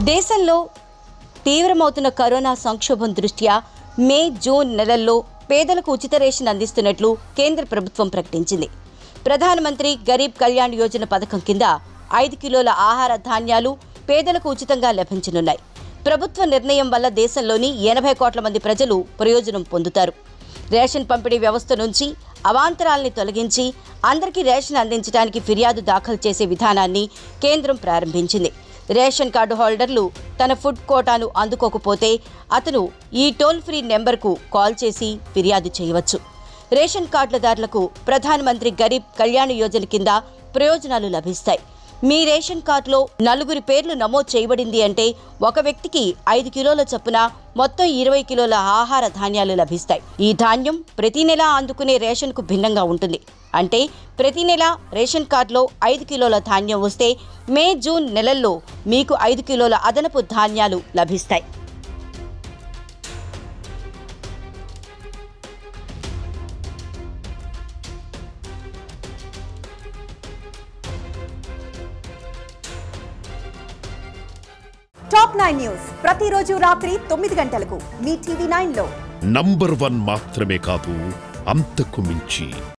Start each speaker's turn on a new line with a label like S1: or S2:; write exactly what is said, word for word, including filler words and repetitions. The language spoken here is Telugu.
S1: దేశంలో తీవ్రమవుతున్న కరోనా సంక్షోభం దృష్ట్యా మే జూన్ నెలల్లో పేదలకు ఉచిత రేషన్ అందిస్తున్నట్లు కేంద్ర ప్రభుత్వం ప్రకటించింది. ప్రధానమంత్రి గరీబ్ కళ్యాణ్ యోజన పథకం కింద ఐదు కిలోల ఆహార ధాన్యాలు పేదలకు ఉచితంగా లభించనున్నాయి. ప్రభుత్వ నిర్ణయం వల్ల దేశంలోని ఎనభై కోట్ల మంది ప్రజలు ప్రయోజనం పొందుతారు. రేషన్ పంపిణీ వ్యవస్థ నుంచి అవాంతరాల్ని తొలగించి అందరికీ రేషన్ అందించడానికి ఫిర్యాదు దాఖలు చేసే విధానాన్ని కేంద్రం ప్రారంభించింది. రేషన్ కార్డు హోల్డర్లు తన ఫుడ్ కోటాను అందుకోకపోతే అతను ఈ టోల్ ఫ్రీ నెంబర్కు కాల్ చేసి ఫిర్యాదు చేయవచ్చు. రేషన్ కార్డులదారులకు ప్రధానమంత్రి గరీబ్ కళ్యాణ్ యోజన కింద ప్రయోజనాలు లభిస్తాయి. మీ రేషన్ కార్డులో నలుగురి పేర్లు నమోదు చేయబడింది అంటే ఒక వ్యక్తికి ఐదు కిలోల చొప్పున మొత్తం ఇరవై కిలోల ఆహార ధాన్యాలు లభిస్తాయి. ఈ ధాన్యం ప్రతి నెల అందుకునే రేషన్కు భిన్నంగా ఉంటుంది. అంటే ప్రతి నెల రేషన్ కార్డులో ఐదు కిలోల ధాన్యం వస్తే మే జూన్ నెలల్లో మీకు ఐదు కిలోల అదనపు ధాన్యాలు లభిస్తాయి.
S2: టాప్ నైన్ న్యూస్ ప్రతిరోజు రాత్రి తొమ్మిది గంటలకు మీ టీవీ నైన్ లో
S3: నంబర్ వన్ మాత్రమే కాదు, అంతకు మించి.